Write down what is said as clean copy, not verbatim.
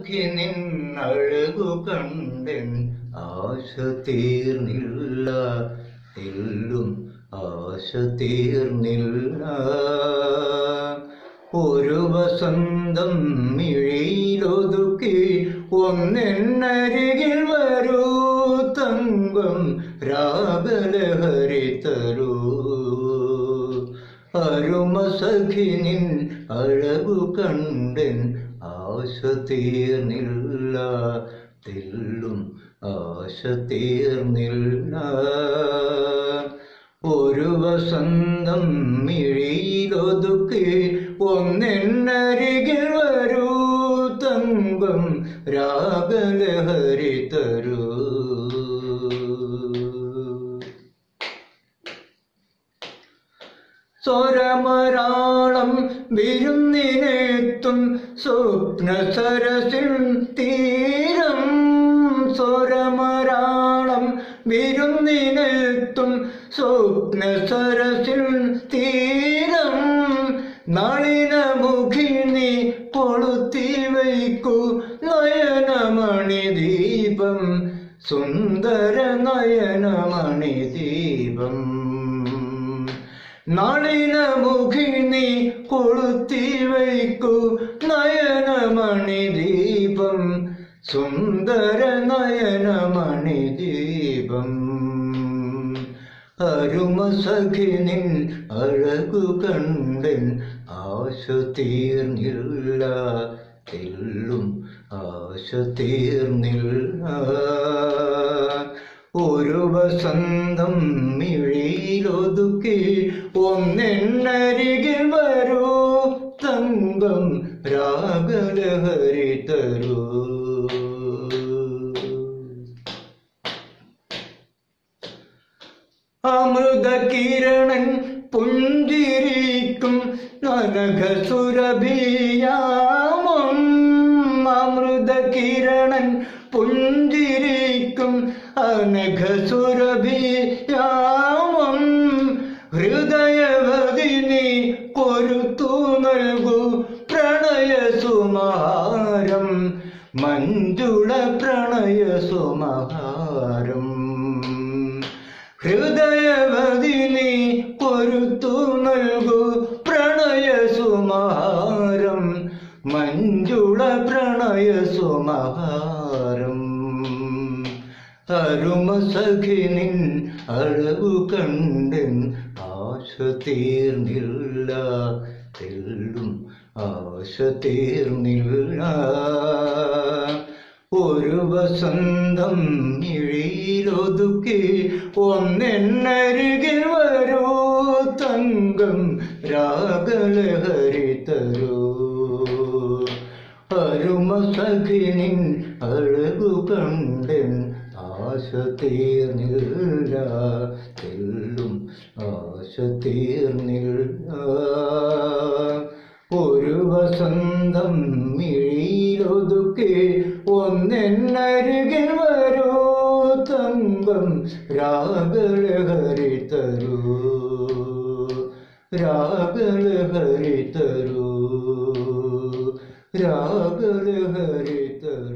സഖി നിന്നഴകു content ആശ തീർന്നില്ല, എല്ലും ആശ തീർന്നില്ല. ഒരു വസന്തം മിഴിയിലൊതുക്കി ഒന്നെന്നരികിൽ വരൂ തങ്കം രാഗലഹരി തരൂ. അരുമ സഖി നിൻ അഴകു കണ്ടെൻ ആശ തീർന്നില്ല, തെല്ലും ആശ തീർന്നില്ല. ഒരു വസന്തം മിഴിയിലൊതുക്കി ഒന്നെന്നരികിൽ വരൂ തങ്കം രാഗലഹരി തരൂ. സ്വരമരാളം വിരുന്നിനെത്തും സ്വപ്ന സരസിൽ തീരം. സ്വരമരാളം വിരുന്നിനെത്തും സ്വപ്ന സരസിൽ തീരം. നളിനമുഖി നീ കൊളുത്തി വയ്ക്കൂ നയനമണി ദീപം, സുന്ദര നയനമണി ദീപം. നളിനമുഖി നീ കൊളുത്തി വയ്ക്കൂ നയനമണി ദീപം, സുന്ദര നയനമണി ദീപം. അരുമ സഖി നിൻ അഴകു കണ്ടെൻ ആശ തീർന്നില്ല, എല്ലും ആശ തീർന്നില്ല. ഒരു വസന്തം മിഴിയിലൊതുക്കി ഒന്നെന്നരികിൽ വരൂ തങ്കം രാഗലഹരി തരൂ. അമൃത കിരണൻ പുഞ്ചിരിക്കും നനഘസുരഭിയാമം. അമൃത കിരണൻ പുഞ്ചിരിക്കും അനഘസുരഭിയാമം. ഹൃദയവതിനി കൊരുത്തു നൽകൂ പ്രണയസുമഹാരം, മഞ്ജുള പ്രണയസുമഹാരം. ഹൃദയവതിനി കൊരുത്തു നൽകൂ പ്രണയസുമഹാരം, മഞ്ജുള പ്രണയസുമഹാരം. അരുമ സഖി നിൻ അഴകു കണ്ടെൻ ആശ തീർന്നില്ല, തെല്ലും ആശ തീർന്നില്ല. ഒരു വസന്തം മിഴിയിലൊതുക്കി ഒന്നെന്നരികിൽ വരൂ തങ്കം രാഗലഹരി തരൂ. അരുമ സഖി നിൻ അഴകു കണ്ടെൻ ആശ തീർന്നില്ല, തെല്ലും ആശ തീർന്നില്ല. ഒരു വസന്തം മിഴിയിലൊതുക്കി ഒന്നെന്നരികിൽ വരൂ തങ്കം രാഗലഹരി തരൂ, രാഗലഹരി തരൂ, രാഗലഹരി തരൂ.